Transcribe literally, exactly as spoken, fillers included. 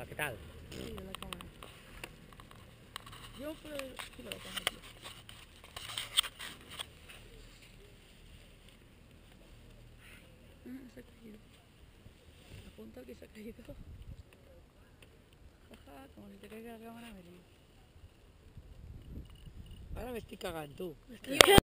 Hola, ¿qué tal? Sí, de la cámara. Yo pero sí lo tengo aquí. Ah, se ha caído. Apunta que se ha caído. Jaja, como si te caiga la cámara me lío. Ahora me estoy cagando tú. Me estoy